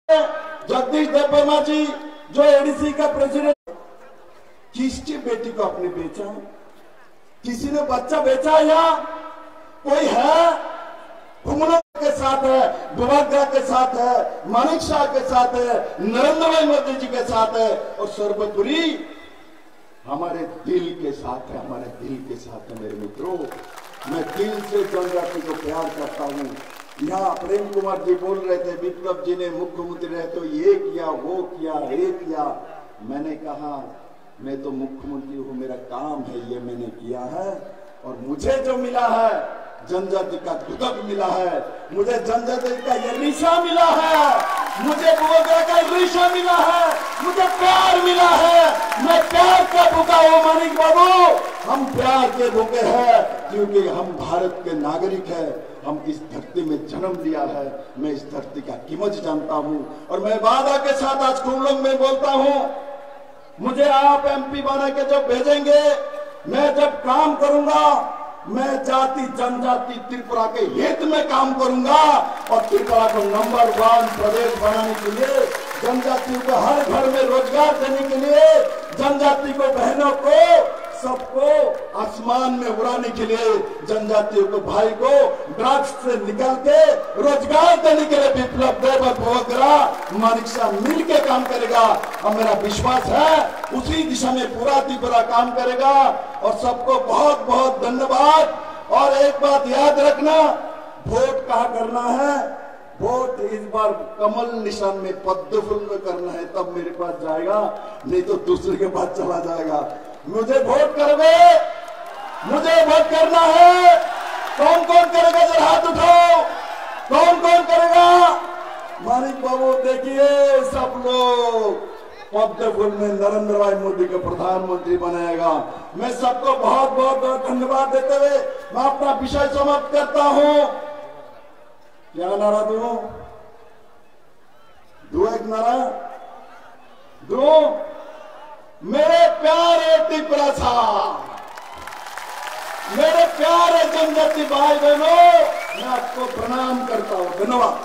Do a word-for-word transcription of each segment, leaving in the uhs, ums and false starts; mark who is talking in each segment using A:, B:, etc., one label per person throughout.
A: जगदीश देववर्मा जी जो एडीसी का प्रेसिडेंट, किसकी बेटी को आपने बेचा? किसी ने बच्चा बेचा या कोई है? घुमना के साथ है, दुर्गा के साथ है, मानिक शाह के साथ है, नरेंद्र भाई मोदी जी के साथ है, और सर्वोपरि हमारे दिल के साथ है, हमारे दिल के साथ है। मेरे मित्रों, मैं दिल से जनजाति को प्यार करता हूँ। यहाँ प्रेम कुमार जी बोल रहे थे विप्लव जी ने मुख्यमंत्री रहे तो ये किया, वो किया, ये किया। मैंने कहा मैं तो मुख्यमंत्री हूँ, मेरा काम है, ये मैंने किया है, और मुझे जो मिला है जनजाति का दुदक मिला है, मुझे जनजाति का ये रिशा मिला है, मुझे बुआ का रिशा मिला है, मुझे प्यार मिला है। मैं प्यार का भूखा हूँ मानिक बाबू, हम प्यार के भूखे हैं क्योंकि हम भारत के नागरिक हैं। हम इस धरती में जन्म लिया है, मैं इस धरती का कीमत जानता हूँ, और मैं वादा के साथ आज कुंडलों में बोलता हूँ, मुझे आप एमपी बना के जब भेजेंगे, मैं जब काम करूंगा, मैं जाति जनजाति त्रिपुरा के हित में काम करूंगा, और त्रिपुरा को नंबर वन प्रदेश बनाने के लिए, जनजातियों को हर घर में रोजगार देने के लिए, जनजाति को बहनों को सबको आसमान में उड़ाने के लिए, जनजातियों को भाई को ड्रग्स से निकाल के रोजगार देने के लिए विप्लव देव और मानिक शाह मिल के काम करेगा। और मेरा विश्वास है उसी दिशा में पूरा त्रिपुरा काम करेगा। और सबको बहुत बहुत धन्यवाद। और एक बात याद रखना, वोट कहाँ करना है? वोट इस बार कमल निशान में, पद्म फूल में करना है, तब मेरे पास जाएगा, नहीं तो दूसरे के पास चला जाएगा। मुझे वोट करोगे? मुझे वोट करना है। कौन कौन करेगा? जरा हाथ उठाओ। कौन कौन करेगा? मानिक बाबू देखिए, सब लोग पद्म फूल में नरेंद्र भाई मोदी को प्रधानमंत्री बनाएगा। मैं सबको बहुत बहुत धन्यवाद देते हुए मैं अपना विषय समाप्त करता हूँ। क्या नारा दूं? दो एक नारा दो। मेरे प्यारे त्रिपुरा साहब, मेरे प्यारे जनजाति भाई बहनों, मैं आपको प्रणाम करता हूँ। धन्यवाद।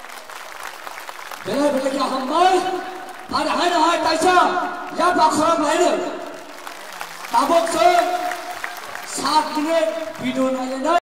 B: Bila bekerja hambar, pada hari hari taisa, ya bakal lain. Tabuk se, saat ini video nanya.